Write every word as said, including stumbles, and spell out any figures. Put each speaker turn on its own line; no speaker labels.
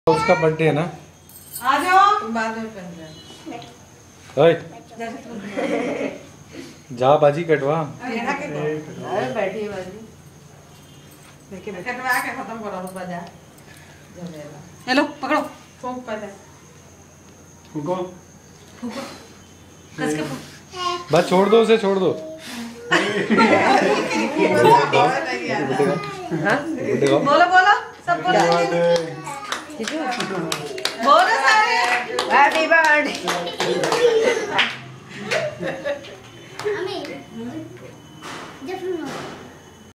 उसका बर्थडे है ना।
आ जाओ बाद में पहन
ओए जा बाजी कटवा।
अरे बैठी बाजी कटवा के खत्म करो बजा। हेलो पकड़ो फूंक पहले
फूको
फूको कस के फूंक
बस छोड़ दो उसे छोड़ दो।
बोलो बोलो सब बोलो बोलो सारे हैप्पी बर्थडे